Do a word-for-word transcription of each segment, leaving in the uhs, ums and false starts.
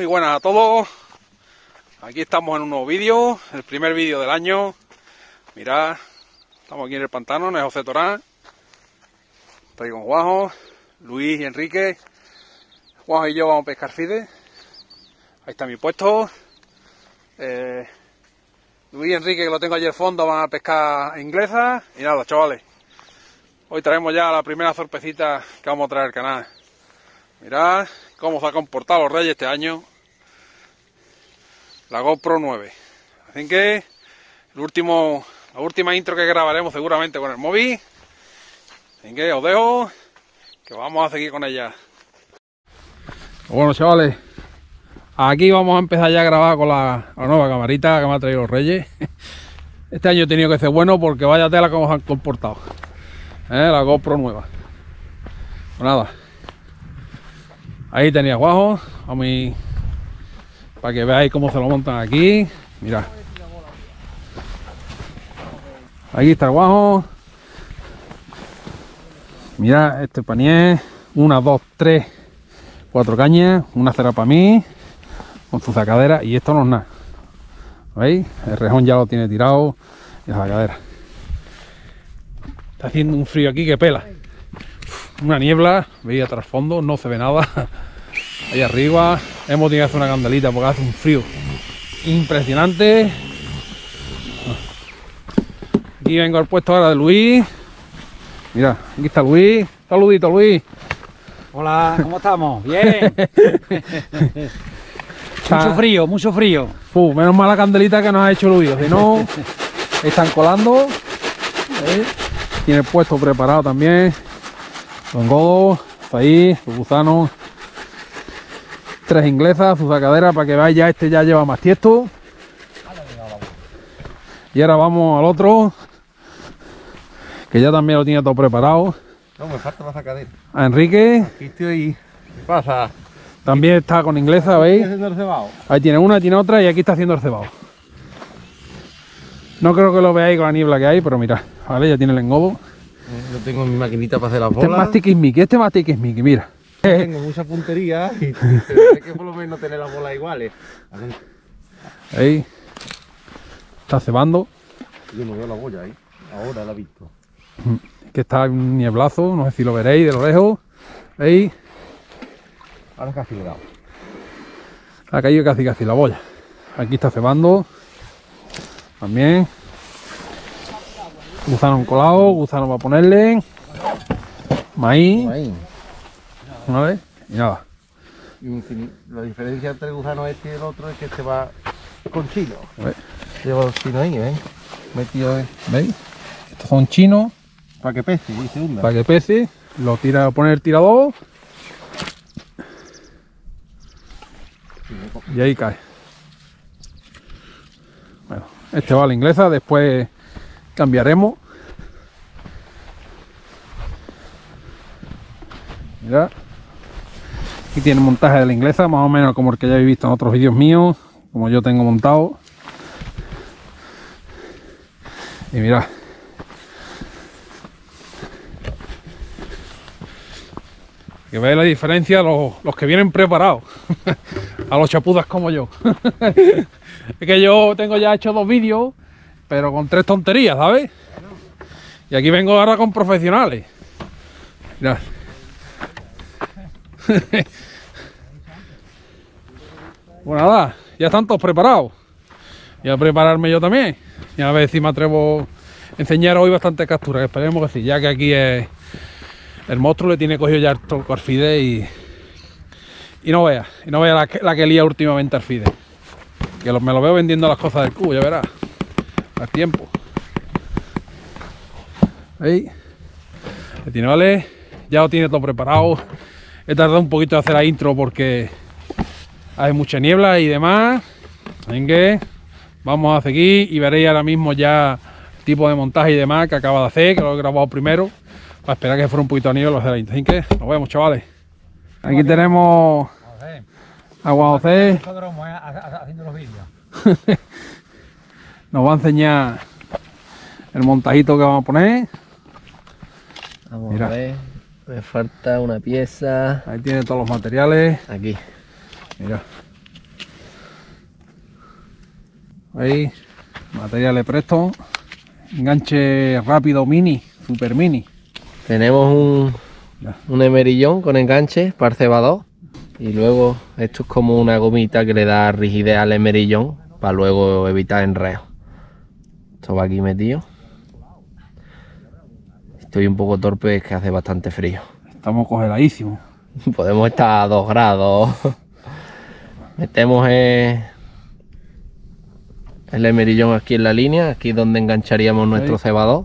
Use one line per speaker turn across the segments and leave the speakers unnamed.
buenas a todos. Aquí estamos en un nuevo vídeo, el primer vídeo del año. Mirad, estamos aquí en el pantano, en el José Torán. Estoy con Juanjo, Luis y Enrique. Juanjo y yo vamos a pescar fide. Ahí está mi puesto. Eh, Luis y Enrique, que lo tengo allí al fondo, van a pescar inglesa. Y nada, chavales, hoy traemos ya la primera sorpresita que vamos a traer al canal. Mirad cómo se ha comportado los Reyes este año. La GoPro nueve. Así que el último, la última intro que grabaremos seguramente con el móvil. Así que os dejo, que vamos a seguir con ella. Bueno, chavales, aquí vamos a empezar ya a grabar con la, la nueva camarita que me ha traído los Reyes. Este año he tenido que ser bueno porque vaya tela cómo se han comportado. ¿Eh? La GoPro nueva. Pues nada. Ahí tenía Juanjo, a mi, para que veáis cómo se lo montan aquí. Mirad. Aquí está el Juanjo. Mirad este panier. Una, dos, tres, cuatro cañas. Una cera para mí. Con su sacadera. Y esto no es nada. ¿Veis? El rejón ya lo tiene tirado. Y la sacadera. Está haciendo un frío aquí que pela. Una niebla, veis a trasfondo, no se ve nada. Ahí arriba hemos tenido que hacer una candelita porque hace un frío impresionante. Aquí vengo al puesto ahora de Luis. Mira, aquí está Luis. Saludito, Luis.
Hola, ¿cómo estamos? Bien. Mucho frío, mucho frío.
Uf, menos mal la candelita que nos ha hecho Luis, si no están colando. ¿Veis? Tiene el puesto preparado también. Su engodo, ahí, su gusano, tres inglesas, su sacadera para que veáis, ya este ya lleva más tiesto. Y ahora vamos al otro, que ya también lo tiene todo preparado.
No, me falta la sacadera.
A Enrique.
Aquí estoy ahí. ¿Qué pasa?
También está con inglesa, ¿veis?
Estoy haciendo el cebado.
Ahí tiene una, tiene otra y aquí está haciendo el cebado. No creo que lo veáis con la niebla que hay, pero mirad, vale, ya tiene el engodo.
Yo tengo mi maquinita para hacer las
Este es
bolas.
más tiquismiqui, este es más tiquismiqui, mira.
Tengo mucha puntería y hay que por lo menos tener las bolas iguales.
Ahí. Está cebando.
Yo no veo la boya ahí. Ahora la he visto.
Que está un nieblazo, no sé si lo veréis de lo lejos. ¿Veis?
Ahora casi le he dado.
Ha caído casi casi la boya. Aquí está cebando. También. Gusano colado, gusano para ponerle. Maíz.
Ahí.
¿Vale? Y nada.
Y la diferencia entre el gusano este y el otro es que este va con chino.
¿Veis?
Llevo los chinos ahí, ¿ven? Metido en...
¿Veis? Estos son chinos.
Para que pese y se hunda.
Para que pese. Lo tira, pone el tirador. Y ahí cae. Bueno, este va a la inglesa, después cambiaremos. Mirad. Aquí tiene montaje de la inglesa, más o menos como el que ya habéis visto en otros vídeos míos, como yo tengo montado. Y mirad. Que veáis la diferencia, los, los que vienen preparados a los chapudas como yo. Es que yo tengo ya hecho dos vídeos, pero con tres tonterías, ¿sabes? Y aquí vengo ahora con profesionales. Mirad. Bueno, nada, ya están todos preparados. Y a prepararme yo también. Y a ver si me atrevo a enseñar hoy bastantes capturas, que esperemos que sí, ya que aquí es... El monstruo le tiene cogido ya el tronco al fide y, y no vea, y no vea la, la que lía últimamente al fide. Que lo, me lo veo vendiendo las cosas del cubo, ya verás, al tiempo. Ahí, le tiene, vale, ya lo tiene todo preparado. He tardado un poquito en hacer la intro porque hay mucha niebla y demás. Así que vamos a seguir y veréis ahora mismo ya el tipo de montaje y demás que acaba de hacer, que lo he grabado primero. Para esperar que fuera un poquito de nivel, así que nos vemos, chavales. Aquí tenemos a Juan José.
Haciendo los vídeos.
Nos va a enseñar el montajito que vamos a poner.
Vamos
Mira.
a ver. Me falta una pieza.
Ahí tiene todos los materiales.
Aquí.
Mira. ¿Veis? Materiales Preston. Enganche rápido mini, super mini.
Tenemos un, un emerillón con enganche para el cebador. Y luego esto es como una gomita que le da rigidez al emerillón para luego evitar enredos. Esto va aquí metido. Estoy un poco torpe, es que hace bastante frío.
Estamos congeladísimos.
Podemos estar a dos grados. Metemos el, el emerillón aquí en la línea, aquí es donde engancharíamos nuestro
Ahí.
cebador.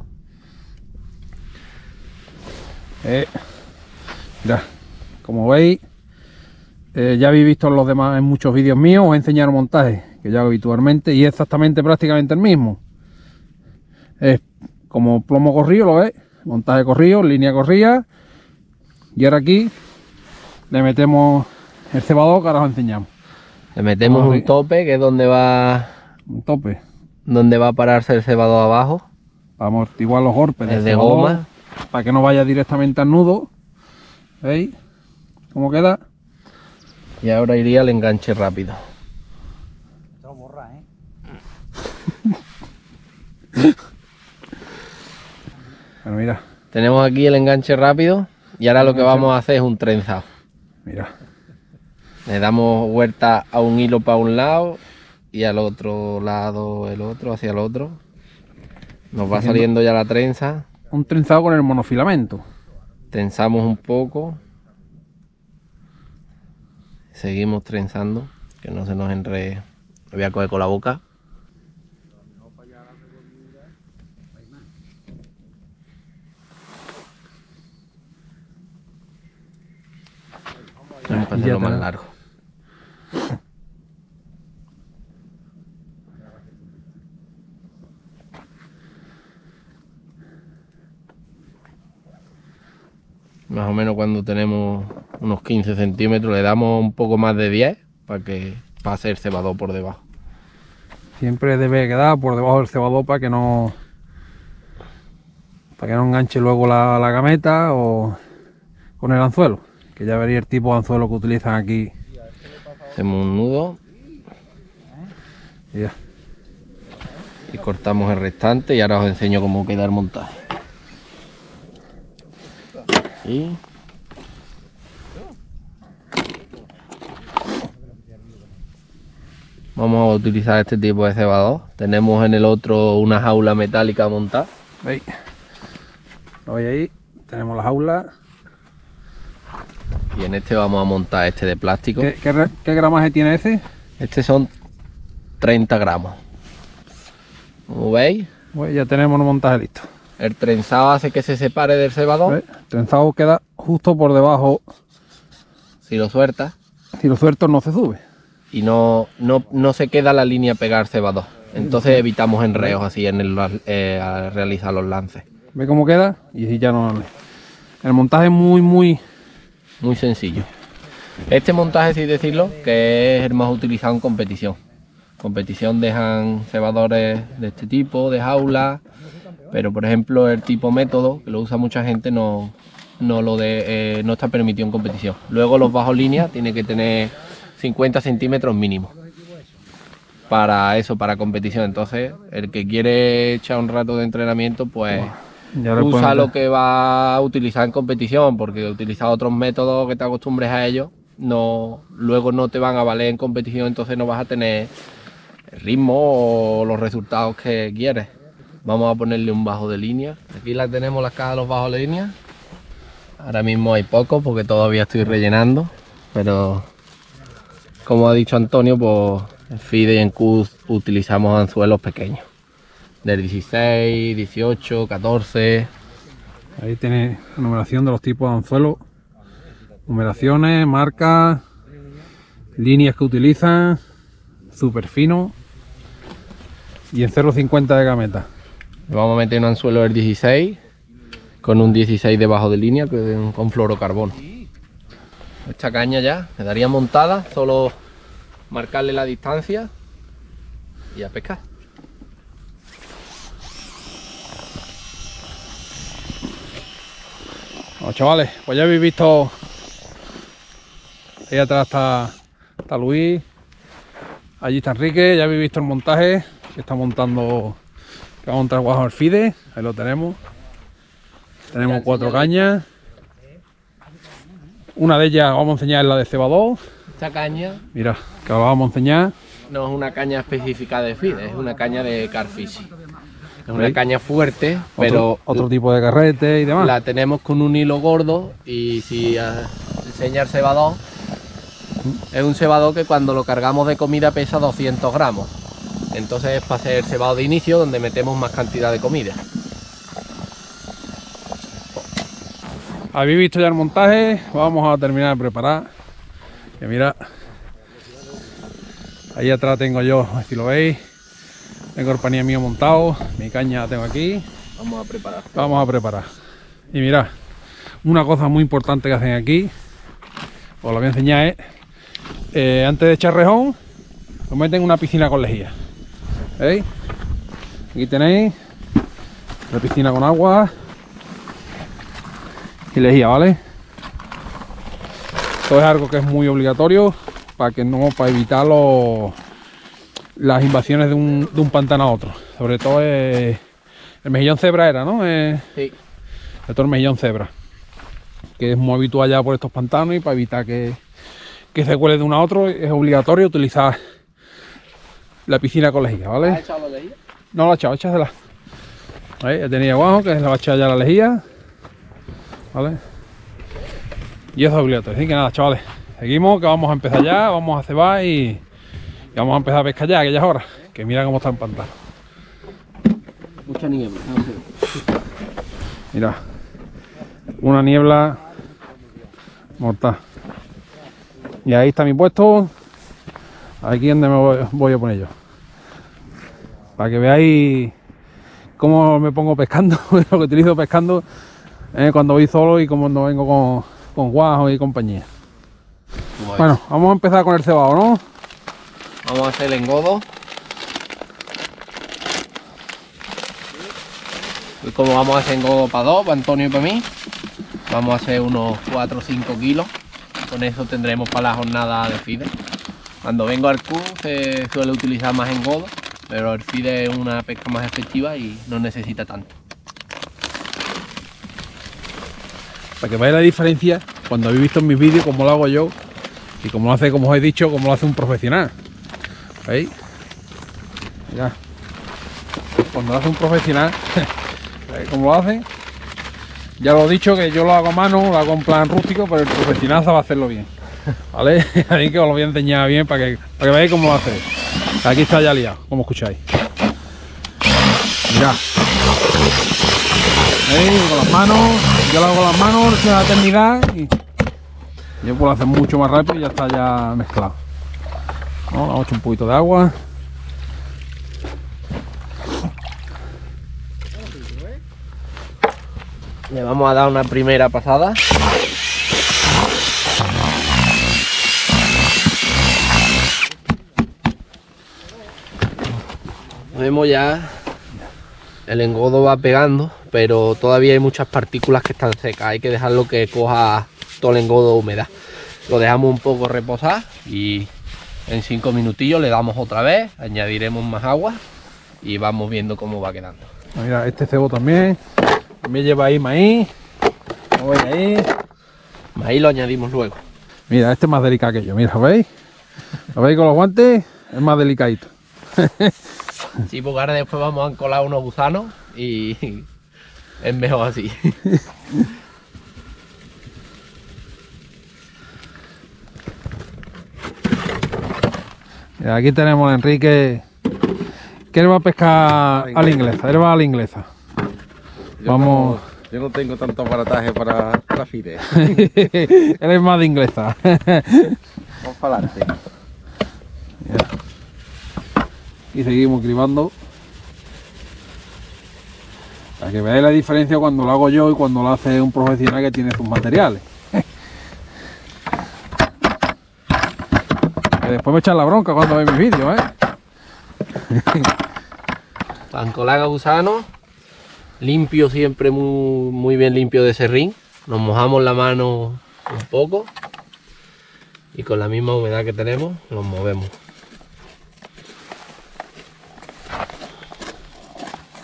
Eh, ya, como veis, eh, ya habéis visto en los demás en muchos vídeos míos, os he enseñado el montaje que yo hago habitualmente y es exactamente prácticamente el mismo. Es como plomo corrido, ¿lo veis? Montaje corrido, línea corrida. Y ahora aquí le metemos el cebador que ahora os enseñamos.
Le metemos
Vamos a
un
ver.
tope que es donde va,
Un tope
donde va a pararse el cebador abajo.
para amortiguar los golpes del
Es de
cebador,
goma.
para que no vaya directamente al nudo. ¿Veis cómo queda?
Y ahora iría el enganche rápido.
Esto borra, ¿eh?
Bueno, mira,
Tenemos aquí el enganche rápido y ahora lo que vamos a hacer es un trenzado.
mira.
Le damos vuelta a un hilo para un lado y al otro lado el otro, hacia el otro. Nos va
Haciendo-
saliendo ya la trenza.
Un trenzado con el monofilamento.
Tensamos un poco. Seguimos trenzando, que no se nos enrede. Lo voy a coger con la boca. Tenemos que
Y ya
hacerlo más
tenemos.
largo. Más o menos cuando tenemos unos quince centímetros le damos un poco más de diez para que pase el cebador por debajo.
Siempre debe quedar por debajo del cebador para que no para que no enganche luego la, la gameta o con el anzuelo, que ya vería el tipo de anzuelo que utilizan aquí.
Hacemos un nudo
Y ya.
y cortamos el restante y ahora os enseño cómo queda el montaje. Y vamos a utilizar este tipo de cebador. Tenemos en el otro una jaula metálica montada.
¿Veis? Lo veis ahí, tenemos la jaula.
Y en este vamos a montar este de plástico.
¿Qué, qué, re- qué gramaje tiene ese?
Este son treinta gramos. Como veis,
Pues ya tenemos el montaje listo.
el trenzado hace que se separe del cebador.
¿Veis? El trenzado queda justo por debajo.
Si lo sueltas
Si lo suelto no se sube.
y no, no, no se queda la línea pegada al cebador. Entonces evitamos enreos así en el, eh, al realizar los lances.
¿Veis cómo queda? Y así ya no. El montaje es muy, muy.
Muy sencillo. Este montaje, sin decirlo, que es el más utilizado en competición. Competición dejan cebadores de este tipo, de jaula, pero por ejemplo el tipo método, que lo usa mucha gente, no, no, lo de, eh, no está permitido en competición. Luego los bajos líneas tiene que tener cincuenta centímetros mínimo. Para eso, para competición. Entonces, el que quiere echar un rato de entrenamiento, pues
Ya le
usa
pueden-
lo que va a utilizar en competición, porque utilizar otros métodos que te acostumbres a ellos, no, luego no te van a valer en competición, entonces no vas a tener el ritmo o los resultados que quieres. Vamos a ponerle un bajo de línea. Aquí la tenemos, las cajas de los bajos de línea. Ahora mismo hay pocos porque todavía estoy rellenando, pero como ha dicho Antonio, pues en FIDE y en Q utilizamos anzuelos pequeños. Del dieciséis, dieciocho, catorce.
Ahí tiene la numeración de los tipos de anzuelos, numeraciones, marcas, líneas que utilizan, súper fino y en cero coma cincuenta de gameta.
Le vamos a meter un anzuelo del dieciséis con un dieciséis debajo de línea que es con fluorocarbono. Esta caña ya quedaría montada, solo marcarle la distancia y a pescar.
Bueno, chavales, pues ya habéis visto, ahí atrás está, está Luis, allí está Enrique, ya habéis visto el montaje, que está montando, que va a montar guajo al fide. Ahí lo tenemos. Tenemos cuatro cañas. Una de ellas vamos a enseñar la de cebador.
Esta caña
Mira, que la vamos a enseñar.
no es una caña específica de feed, es una caña de carfishing. Es una
¿Veis?
caña fuerte, pero
Otro, otro tipo de carrete y demás.
la tenemos con un hilo gordo y si uh, enseña el cebador, es un cebador que cuando lo cargamos de comida pesa doscientos gramos. Entonces es para hacer el cebado de inicio donde metemos más cantidad de comida.
Habéis visto ya el montaje, vamos a terminar de preparar. Que mira, ahí atrás tengo yo, si lo veis, tengo el panía mío montado, mi caña la tengo aquí.
Vamos a preparar.
Vamos a preparar. Y mirad, una cosa muy importante que hacen aquí, os lo voy a enseñar, es eh, antes de echar rejón, lo meten en una piscina con lejía. ¿Veis? Aquí tenéis la piscina con agua y lejía, ¿vale? Esto es algo que es muy obligatorio para que no, para evitar los, las invasiones de un, de un pantano a otro. Sobre todo eh, el mejillón cebra era, ¿no? Eh,
Sí.
sobre todo el mejillón cebra, que es muy habitual ya por estos pantanos, y para evitar que, que se cuele de uno a otro es obligatorio utilizar la piscina con lejía, ¿vale?
¿Has echado la lejía?
No la he echado, échasela. Ahí, ya tenía guajo, que se la va a echar ya la lejía. ¿Vale? Y eso es obligatorio. Así que nada, chavales, seguimos, que vamos a empezar ya, vamos a cebar y, y vamos a empezar a pescar ya a aquellas horas. Que mira cómo está el pantano.
Mucha niebla.
Mira, una niebla mortal. Y ahí está mi puesto. Aquí es donde me voy, voy a poner yo. Para que veáis cómo me pongo pescando, lo que utilizo pescando eh, cuando voy solo y cuando vengo con, con guajo y compañía. Bueno, vamos a empezar con el cebado, ¿no?
Vamos a hacer el engodo. Y como vamos a hacer engodo para dos, para Antonio y para mí, vamos a hacer unos cuatro o cinco kilos. Con eso tendremos para la jornada de feed. Cuando vengo al C U se suele utilizar más engodo, pero el feed es una pesca más efectiva y no necesita tanto.
Para que veáis la diferencia cuando habéis visto en mis vídeos cómo lo hago yo y cómo lo hace, como os he dicho, cómo lo hace un profesional. ¿Veis? Mirad. Cuando lo hace un profesional, ¿veis cómo lo hace? Ya lo he dicho, que yo lo hago a mano, lo hago en plan rústico, pero el profesional sabe hacerlo bien. ¿Vale? Así que os lo voy a enseñar bien para que, para que veáis cómo lo hace. Aquí está ya liado, como escucháis. Mirad. ¿Veis? Con las manos, yo lo hago con las manos, la eternidad, y yo puedo hacer mucho más rápido y ya está ya mezclado. ¿No? Le vamos a echar un poquito de agua.
Le vamos a dar una primera pasada. Vemos ya, el engodo va pegando, pero todavía hay muchas partículas que están secas. Hay que dejarlo que coja todo el engodo de humedad. Lo dejamos un poco reposar y en cinco minutillos le damos otra vez, añadiremos más agua y vamos viendo cómo va quedando.
Mira, este cebo también, también lleva ahí maíz. Lo veis ahí.
Maíz lo añadimos luego.
Mira, este es más delicado que yo, mira, ¿veis? ¿Lo veis con los guantes? Es más delicadito.
Sí, porque ahora después vamos a colar unos gusanos y es mejor así.
Mira, aquí tenemos a Enrique, que él va a pescar a la inglesa, él va a la inglesa.
Yo
Vamos.
no- yo no tengo tanto aparataje para la fide.
Él es más de inglesa.
Vamos para adelante.
Mira. Y seguimos cribando. Para que veáis la diferencia cuando lo hago yo y cuando lo hace un profesional que tiene sus materiales. Que después me echan la bronca cuando ven mis vídeos, ¿eh?
Para encolar gusanos, limpio siempre, muy, muy bien limpio de serrín. Nos mojamos la mano un poco y con la misma humedad que tenemos los movemos.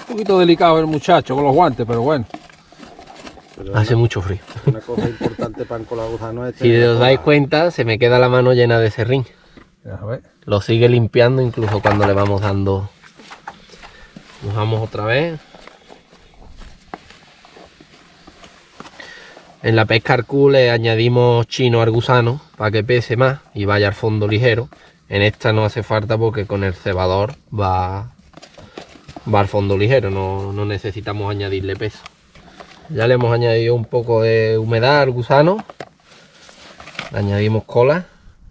Un poquito delicado el muchacho con los guantes, pero bueno.
Pero
Hace
una,
mucho frío.
una cosa importante para encolar gusanos es
Si
tener
os
la
dais
cola.
cuenta, se me queda la mano llena de serrín.
A ver.
Lo sigue limpiando incluso cuando le vamos dando. Nos vamos otra vez. En la pesca arcú le añadimos chino al gusano para que pese más y vaya al fondo ligero. En esta no hace falta porque con el cebador va, va al fondo ligero, no, no necesitamos añadirle peso. Ya le hemos añadido un poco de humedad al gusano. Le añadimos cola.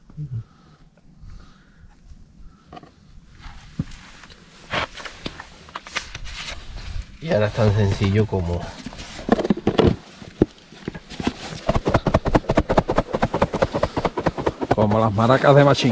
Y ahora es tan sencillo como
Como las maracas de Machín.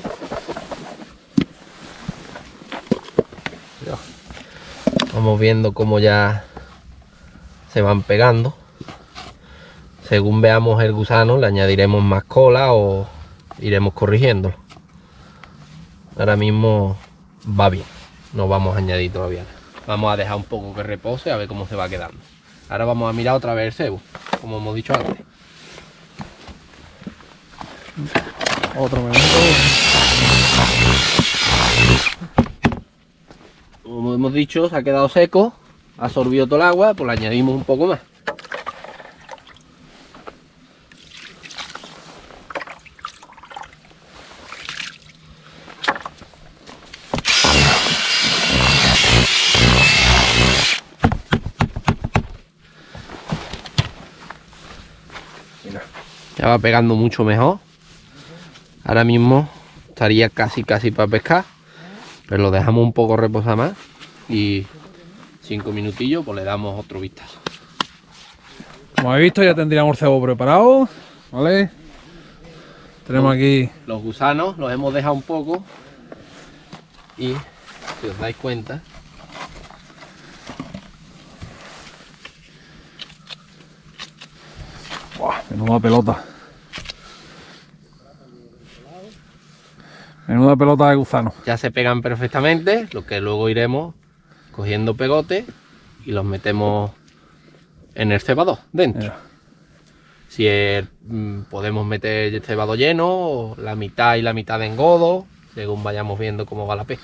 vamos viendo cómo ya se van pegando. Según veamos el gusano le añadiremos más cola o iremos corrigiéndolo. Ahora mismo va bien, no vamos a añadir todavía nada. Vamos a dejar un poco que repose a ver cómo se va quedando. Ahora vamos a mirar otra vez el cebo, como hemos dicho antes.
Otro momento.
Como hemos dicho, se ha quedado seco, ha absorbido todo el agua, pues le añadimos un poco más. Ya va pegando mucho mejor. Ahora mismo estaría casi casi para pescar, pero lo dejamos un poco reposar más y cinco minutillos pues le damos otro vistazo.
Como habéis visto, ya tendríamos el cebo preparado, ¿vale? Tenemos aquí
Los gusanos los hemos dejado un poco y si os dais cuenta
¡buah! Menuda pelota. Menuda pelota de gusano.
ya se pegan perfectamente, lo que luego iremos cogiendo pegote y los metemos en el cebador dentro.
Mira.
Si es, mm, podemos meter el cebado lleno, o la mitad y la mitad de engodo, según vayamos viendo cómo va la pesca.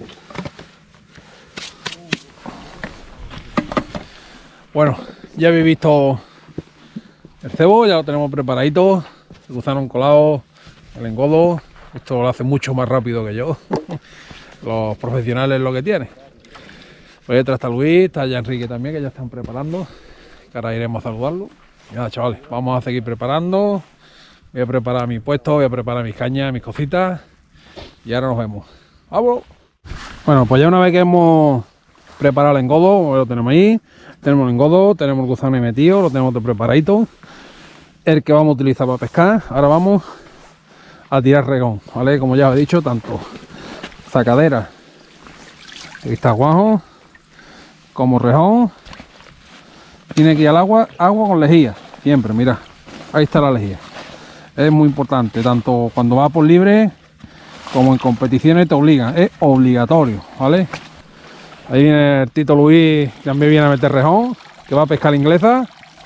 Bueno, ya habéis visto el cebo, ya lo tenemos preparadito. El gusano encolado, el engodo. Esto lo hace mucho más rápido que yo. Los profesionales lo que tienen. Pues detrás está Luis, está ya Enrique también, que ya están preparando. Que ahora iremos a saludarlo. Y nada, chavales, vamos a seguir preparando. Voy a preparar mi puesto, voy a preparar mis cañas, mis cositas. Y ahora nos vemos. ¡Vamos! Bueno, pues ya una vez que hemos preparado el engodo, lo tenemos ahí. Tenemos el engodo, tenemos el gusano ahí metido, lo tenemos todo preparadito. El que vamos a utilizar para pescar. Ahora vamos a tirar regón, ¿vale? Como ya os he dicho, tanto sacadera, aquí está guajo, como rejón. Tiene que ir al agua, agua con lejía, siempre, mirad, ahí está la lejía. Es muy importante, tanto cuando vas por libre como en competiciones te obligan, es obligatorio, ¿vale? Ahí viene el Tito Luis, también viene a meter rejón, que va a pescar inglesa.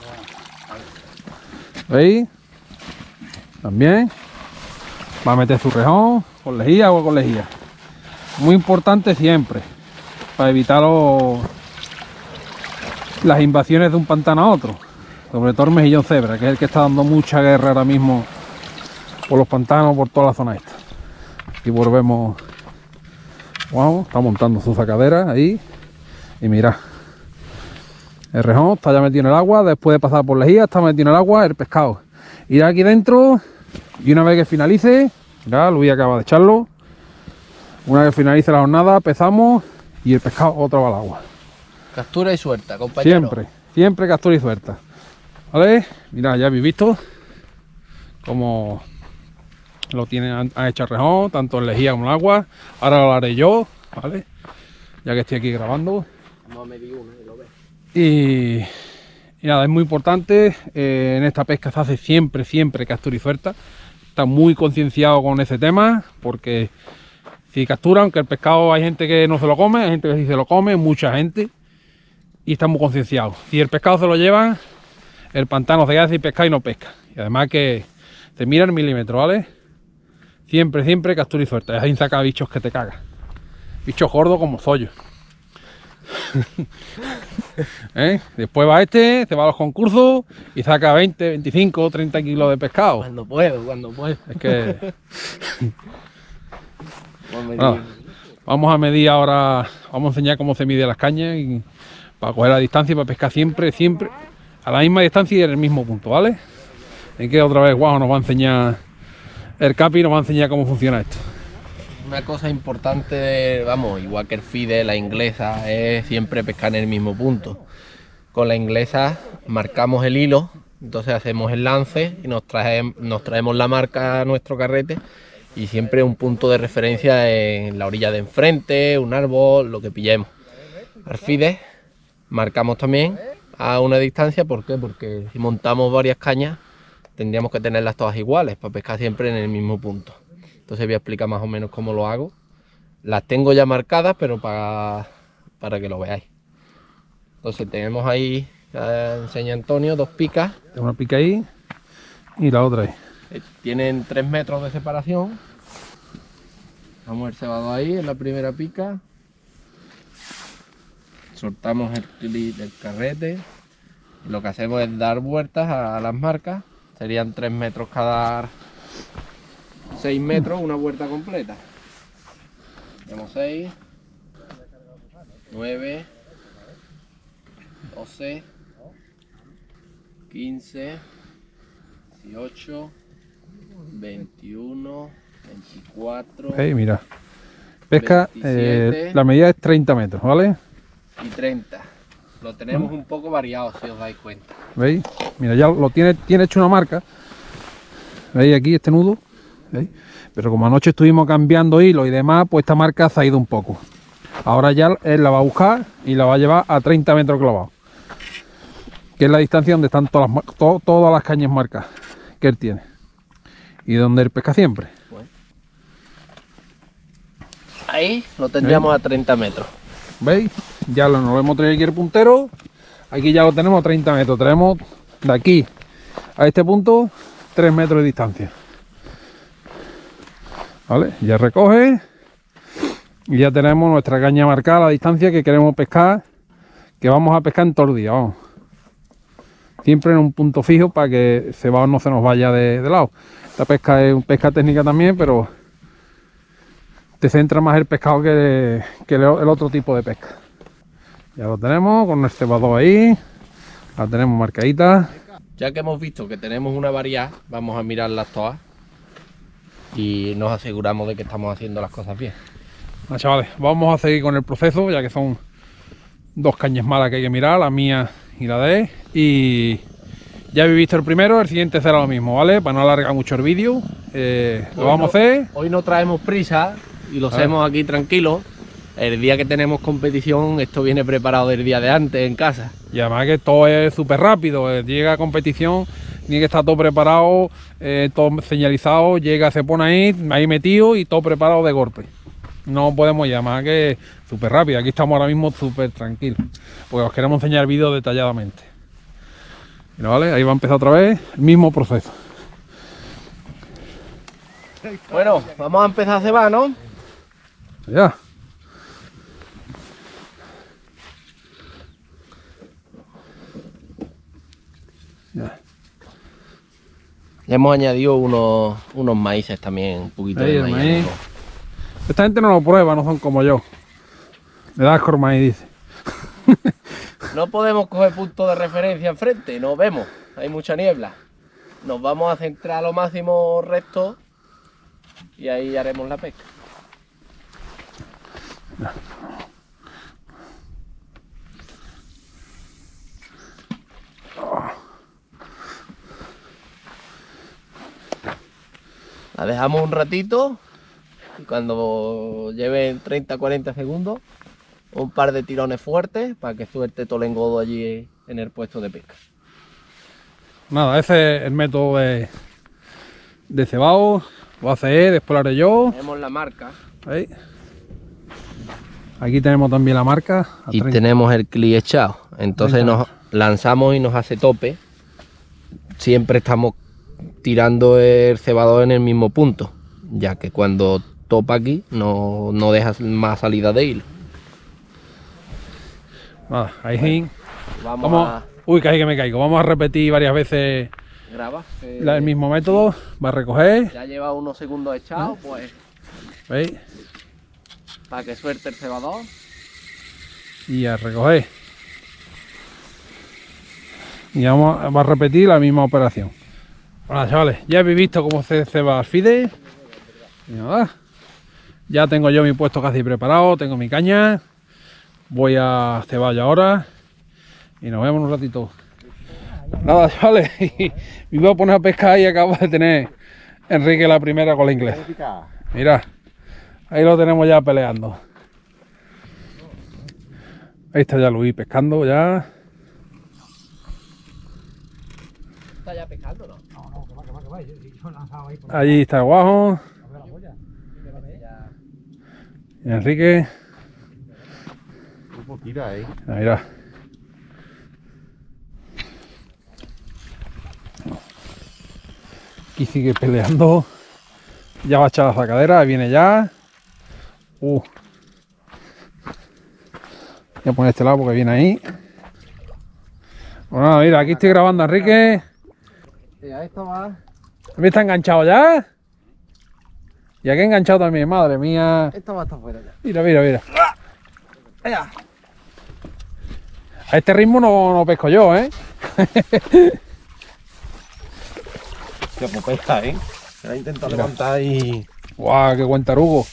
¿Veis? También va a meter su rejón con lejía, agua con lejía. Muy importante siempre, para evitar los, las invasiones de un pantano a otro. Sobre todo el mejillón cebra, que es el que está dando mucha guerra ahora mismo por los pantanos, por toda la zona esta. Y volvemos. Wow, está montando su sacadera ahí. Y mira, el rejón está ya metido en el agua. Después de pasar por lejía, está metido en el agua el pescado. Irá aquí dentro. Y una vez que finalice, mirad, Luis acaba de echarlo. Una vez que finalice la jornada, pesamos y el pescado otra vez al agua.
Captura y suelta, compañero.
Siempre, siempre captura y suelta. ¿Vale? Mirad, ya habéis visto cómo lo tienen a echar rejón, tanto en lejía como en agua. Ahora lo haré yo, ¿vale? Ya que estoy aquí grabando.
Vamos a medir uno y lo ves.
Y, y nada, es muy importante. Eh, en esta pesca se hace siempre, siempre captura y suelta. Está muy concienciado con ese tema porque Si capturan, que el pescado hay gente que no se lo come, hay gente que sí se lo come, mucha gente, y están muy concienciados. Si el pescado se lo llevan, el pantano se queda sin pescar y no pesca. Y además que se mira el milímetro, ¿vale? Siempre, siempre captura y suelta. Ahí saca bichos que te cagas. Bichos gordos como zollos. ¿Eh? Después va este, se va a los concursos y saca veinte, veinticinco, treinta kilos de pescado.
Cuando puedo, cuando puedo.
Es que... Bueno, vamos a medir ahora, vamos a enseñar cómo se mide las cañas y para coger la distancia y para pescar siempre, siempre a la misma distancia y en el mismo punto, ¿vale? En que otra vez Guajo nos va a enseñar, el Capi nos va a enseñar cómo funciona esto.
Una cosa importante, vamos, igual que el FIDE, la inglesa, es siempre pescar en el mismo punto. Con la inglesa marcamos el hilo, entonces hacemos el lance y nos, trae, nos traemos la marca a nuestro carrete y siempre un punto de referencia en la orilla de enfrente, un árbol, lo que pillemos. Al FIDE marcamos también a una distancia, ¿por qué? Porque si montamos varias cañas tendríamos que tenerlas todas iguales para pescar siempre en el mismo punto. Entonces voy a explicar más o menos cómo lo hago. Las tengo ya marcadas, pero para, para que lo veáis. Entonces tenemos ahí, ya enseña Antonio, dos picas.
Tengo una pica ahí y la otra ahí.
Tienen tres metros de separación. Vamos el cebado ahí en la primera pica. Soltamos el clip del carrete. Y lo que hacemos es dar vueltas a las marcas. Serían tres metros cada seis metros, una vuelta completa. Tenemos seis, nueve, doce, quince, dieciocho, veintiuno, veinticuatro.
Hey, mira. Pesca,
veintisiete.
eh, la medida es treinta metros, ¿vale?
Y treinta. Lo tenemos un poco variado, si os dais cuenta.
¿Veis? Mira, ya lo tiene, tiene hecho una marca. ¿Veis aquí este nudo? ¿Veis? Pero como anoche estuvimos cambiando hilo y demás, pues esta marca se ha ido un poco. Ahora ya él la va a buscar y la va a llevar a treinta metros clavados. Que es la distancia donde están todas las, to, todas las cañas marcas que él tiene. Y donde él pesca siempre.
Bueno. Ahí lo tendríamos
¿Veis?
a treinta metros.
¿Veis? Ya lo, nos lo hemos traído aquí el puntero. Aquí ya lo tenemos a treinta metros. Tenemos de aquí a este punto tres metros de distancia. ¿Vale? Ya recoge. Y ya tenemos nuestra caña marcada, la distancia que queremos pescar. Que vamos a pescar en todo el día. Vamos. Siempre en un punto fijo para que el cebado no se nos vaya de, de lado. Esta pesca es una pesca técnica también, pero te centra más el pescado que, que el, el otro tipo de pesca. Ya lo tenemos con el cebado ahí. La tenemos marcadita.
Ya que hemos visto que tenemos una variedad, vamos a mirarlas todas y nos aseguramos de que estamos haciendo las cosas bien.
Bueno, chavales, vamos a seguir con el proceso, ya que son dos cañas malas que hay que mirar, la mía y la de él. Y ya habéis visto el primero, el siguiente será lo mismo, ¿vale? Para no alargar mucho el vídeo, eh, lo vamos
no,
a hacer.
Hoy no traemos prisa y lo
Ah.
hacemos aquí tranquilos. El día que tenemos competición, esto viene preparado del día de antes en casa.
Y además que todo es súper rápido, eh, llega a competición, tiene que estar todo preparado, eh, todo señalizado, llega, se pone ahí, ahí metido y todo preparado de golpe. No podemos llamar que súper rápido, aquí estamos ahora mismo súper tranquilos, porque os queremos enseñar el vídeo detalladamente. Mira, ¿vale? Ahí va a empezar otra vez el mismo proceso.
Bueno, vamos a empezar a cebar, ¿no?
Ya. Ya.
Ya hemos añadido unos, unos maíces también, un poquito
Ahí
de
el
maíz.
maíz. Esta gente no lo prueba, no son como yo. Me da asco el maíz, dice.
No podemos coger punto de referencia enfrente, no vemos, hay mucha niebla. Nos vamos a centrar a lo máximo recto y ahí haremos la pesca. La dejamos un ratito y cuando lleven treinta a cuarenta segundos, un par de tirones fuertes para que suelte todo el engodo allí en el puesto de pesca.
Nada, ese es el método de, de cebado. Lo hace él, después lo haré yo.
Tenemos la marca.
¿Veis? Aquí tenemos también la marca. a
Y
treinta.
tenemos el clic echado. Entonces
treinta.
nos lanzamos y nos hace tope. Siempre estamos tirando el cebador en el mismo punto, ya que cuando topa aquí no, no deja más salida de hilo.
Nada, ahí.
Vamos,
Vamos.
a
Uy, que ahí que me caigo. Vamos a repetir varias veces
grabar. eh,
la- el mismo método. Va a recoger.
Ya lleva unos segundos echados, pues
¿Veis?
para que suelte el cebador.
Y a recoger. Y vamos a, va a repetir la misma operación. Bueno, chavales, ya habéis visto cómo se ceba el fide. Y nada, ya tengo yo mi puesto casi preparado, tengo mi caña. Voy a cebar ya ahora. Y nos vemos en un ratito. Nada, chavales, me iba a poner a pescar y acabo de tener Enrique la primera con la inglés. Mira, ahí lo tenemos ya peleando. Ahí está ya Luis pescando ya.
Está ya pescando, ¿no?
No, no, que va, que va, que va. Yo, yo he lanzado ahí por
Allí está el guajo.
a ver la polla.
Y Enrique.
Grupo tira, eh.
Ah, mira. Aquí sigue peleando. Ya va a echar la sacadera, ahí viene ya. Uh. Voy a poner este lado porque viene ahí. Bueno, mira, aquí estoy grabando a Enrique.
Ya esto va.
¿Me está enganchado ya? Y aquí enganchado también, madre mía.
Esto va hasta afuera ya.
Mira, mira, mira. A este ritmo no, no pesco yo, ¿eh?
Qué popesta, eh. Se la intenta levantar y.
Guau, qué buen tarugo.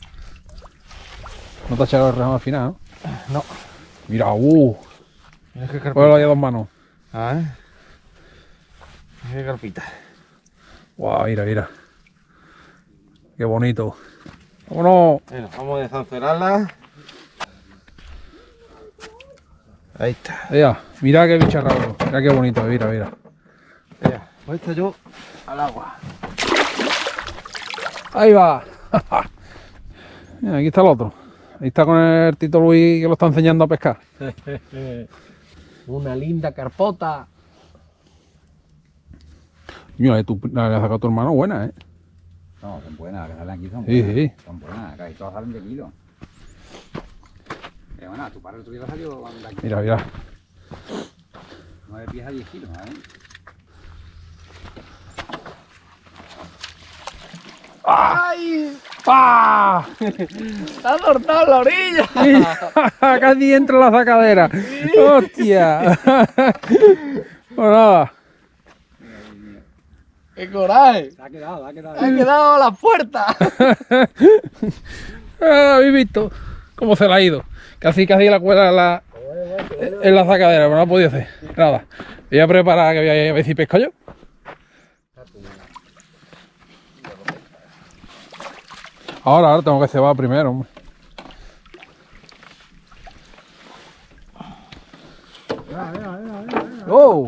No te ha echado el rejón al final, ¿no?
No.
Mira, uh.
Mira qué carpita.
Cógelo ahí a dos manos.
Ah, ¿eh? Mira qué carpita.
Guau, mira, mira. Qué bonito. Vámonos.
Bueno, vamos a desancerarla. Ahí está.
Mira, mira qué bicharrado. Mira qué bonito, mira, mira.
Ya, pues esta yo al agua.
Ahí va. Mira, aquí está el otro. Ahí está con el Tito Luis que lo está enseñando a pescar.
Una linda carpota.
Mira, la, tu, la que ha sacado tu hermano buena, ¿eh?
No, son buenas, que salen aquí son
Sí,
buenas.
sí.
Son buenas, casi todas salen de kilo. Pero bueno, tu padre el otro día salió de aquí.
Mira, mira.
nueve pies a diez kilos, ¿eh?
¡Ay! ¡Ah!
¡Está cortado la orilla!
Casi entra la sacadera. ¡Hostia! Pues nada.
¡Qué coraje!
Se ha quedado, se ha quedado.
¡Ha quedado a la puerta!
Ah, ¿habéis visto cómo se la ha ido? Casi casi la cuela en la, en la sacadera, pero no ha podido hacer. Nada. Voy a preparar que voy a ver si pesco yo. Ahora, ahora tengo que cebar primero, hombre. ¡Oh!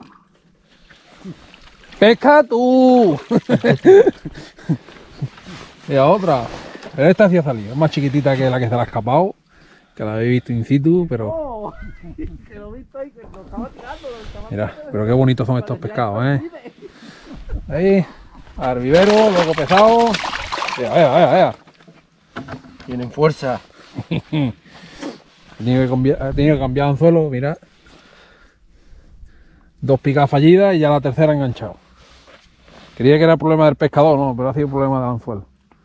¡Pesca tú! Y a otra. Pero esta sí ha salido. Es más chiquitita que la que se la ha escapado. Que la habéis visto in situ, pero... Mira, pero qué bonitos son estos pescados, ¿eh? Ahí. Al vivero, luego pesado. Vea, vea, vea, vea.
Tienen fuerza.
He tenido que cambiar, he tenido que cambiar anzuelo, mira. Dos picadas fallidas y ya la tercera enganchado. Creía que era el problema del pescador, no, pero ha sido el problema del anzuelo.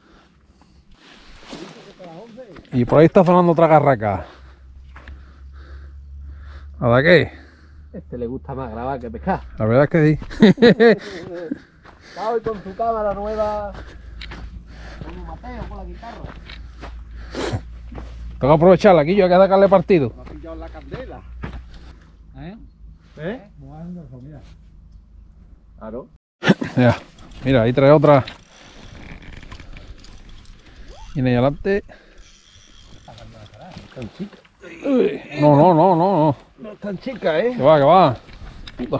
Y por ahí está sonando otra garraca. ¿Nada qué?
Este le gusta más grabar que pescar.
La verdad es que sí.
Está hoy con su cámara nueva. Con un Mateo con la guitarra.
Tengo que aprovecharla aquí, yo hay que sacarle partido.
Me ha pillado la candela. ¿Eh?
¿Eh?
¿Cómo vas haciendo eso? Mira.
Claro.
Mira, mira, ahí trae otra. Viene ahí adelante. Uy, no, no, no, no, no.
No es tan chica, ¿eh?
Que va, que va. Puta.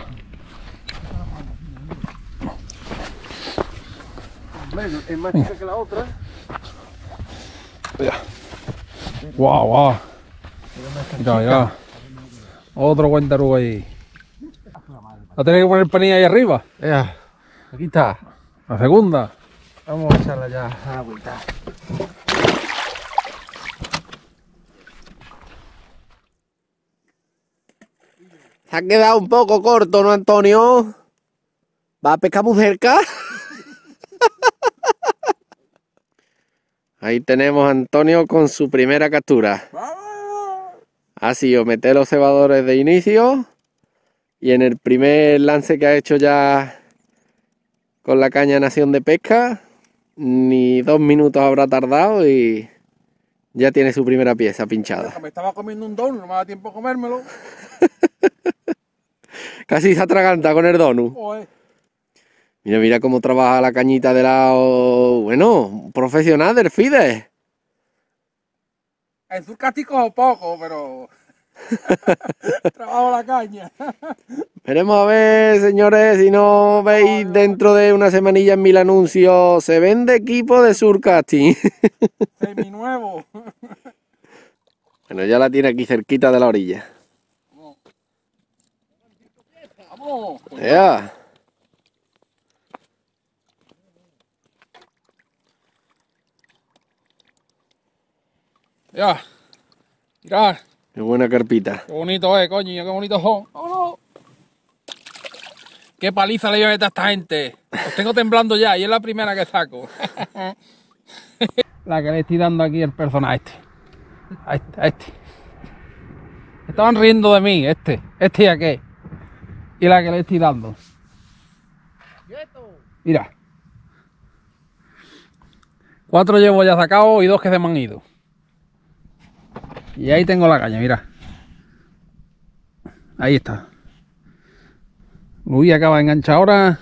Bueno, es más chica que la otra.
Mira. Guau, guau. Mira, mira. Otro cuentarugo ahí. ¿Va a tener que poner panilla ahí arriba?
Ea, aquí está.
La segunda.
Vamos a echarla ya a la vuelta.
Se ha quedado un poco corto, ¿no, Antonio? ¿Va a pescar muy cerca? Ahí tenemos a Antonio con su primera captura. Ha sido meter los cebadores de inicio. Y en el primer lance que ha hecho ya con la caña Nación de Pesca, ni dos minutos habrá tardado y ya tiene su primera pieza pinchada.
Me estaba comiendo un donut, no me da tiempo a comérmelo.
Casi se atraganta con el donut.
Joder.
Mira, mira cómo trabaja la cañita de lado. Bueno, profesional del FIDE.
El surcástico poco, pero trabajo la caña.
Veremos a ver, señores, si no veis dentro de una semanilla en mil anuncios, se vende equipo de surcasting.
Seminuevo.
Bueno, ya la tiene aquí cerquita de la orilla.
Vamos.
Ya.
Ya. Mirad.
Qué buena carpita.
Qué bonito es, coño, qué bonito son. ¡Vámonos! Qué paliza le lleva a esta gente. Los tengo temblando ya y es la primera que saco. La que le estoy dando aquí el personaje este. A este, a este. Estaban riendo de mí, este. Este y aquel. Y la que le estoy dando. Mira. Cuatro llevo ya sacados y dos que se me han ido. Y ahí tengo la caña, mira. Ahí está. Uy, acaba de enganchar ahora.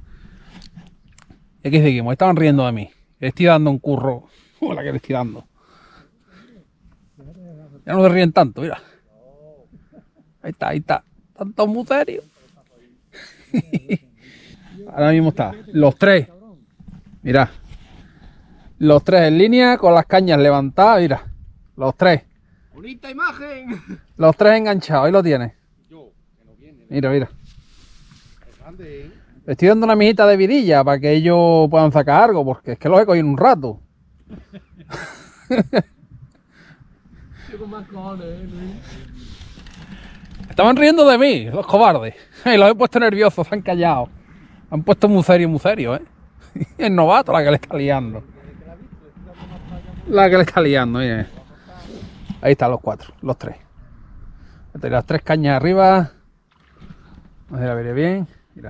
Y aquí seguimos. Estaban riendo de mí. Le estoy dando un curro. Hola, que le estoy dando. Ya no se ríen tanto, mira. Ahí está, ahí está. Tanto muy serio. Ahora mismo está. Los tres. Mira. Los tres en línea con las cañas levantadas, mira. Los tres.
Bonita imagen.
Los tres enganchados, ahí lo tienes. Mira, mira. Le estoy dando una mijita de vidilla para que ellos puedan sacar algo, porque es que los he cogido en un rato. Estaban riendo de mí, los cobardes. Y los he puesto nerviosos, se han callado. Han puesto muy serio, muy serio, ¿eh? Es novato la que le está liando. La que le está liando, mire. Ahí están los cuatro, los tres. Las tres cañas arriba. A ver, la veré bien. Mira.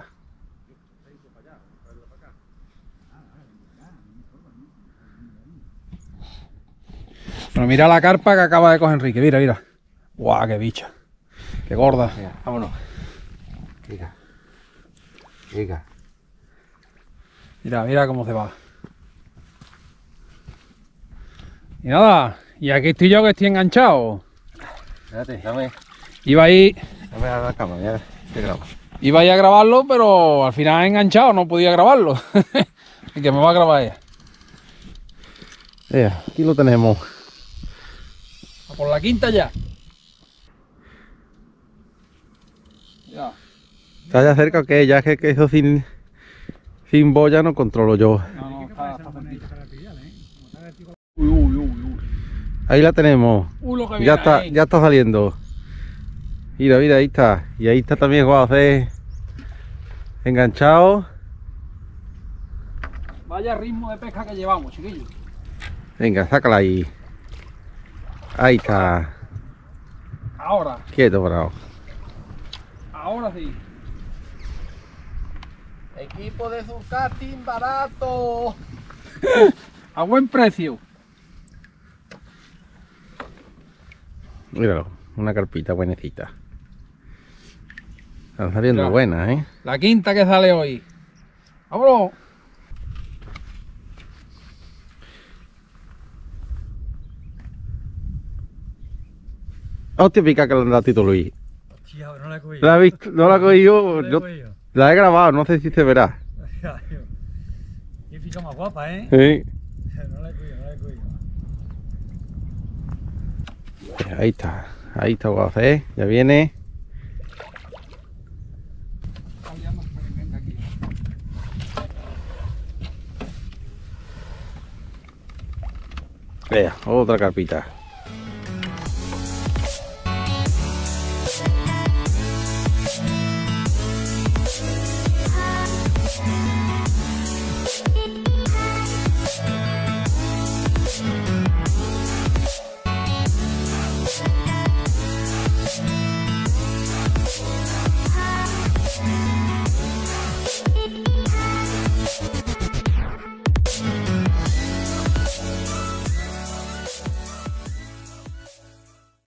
Pero mira la carpa que acaba de coger Enrique. Mira, mira. Guau, qué bicha. Qué gorda.
Mira, vámonos. Llega. Llega.
Mira, mira cómo se va. Y nada. Y aquí estoy yo que estoy enganchado.
Espérate, dame.
Iba ahí.
Dame a la cama, ya te grabo.
Iba a ir a grabarlo, pero al final he enganchado, no podía grabarlo. Y que me va a grabar ella.
Mira, aquí lo tenemos.
A por la quinta ya. Ya.
¿Está ya cerca o qué? Ya que, que eso sin, sin boya no controlo yo.
No, no, está, está cerquita. Uy, uy, uy, uy.
Ahí la tenemos.
Uy, lo que
Ya
viene
está,
ahí.
ya está saliendo. Mira, mira, ahí está. Y ahí está también José enganchado.
Vaya ritmo de pesca que llevamos, chiquillos.
Venga, sácala ahí. Ahí está.
Ahora,
Quieto, bravo.
ahora sí.
Equipo de surcasting barato.
A buen precio.
Míralo, una carpita buenecita. Están saliendo
Mira.
buenas, ¿eh?
La quinta que sale hoy. ¡Vámonos!
Hostia, pica que le han dado a Tito Luis.
Hostia, no la he cogido.
¿La has visto? No la he cogido.
No la he
Yo
cogido.
la he grabado, no sé si se verá.
Qué pica más guapa, ¿eh?
Sí.
No la he cogido, no la he cogido.
Ahí está, ahí está Guacé, ya viene. Vea, otra carpita.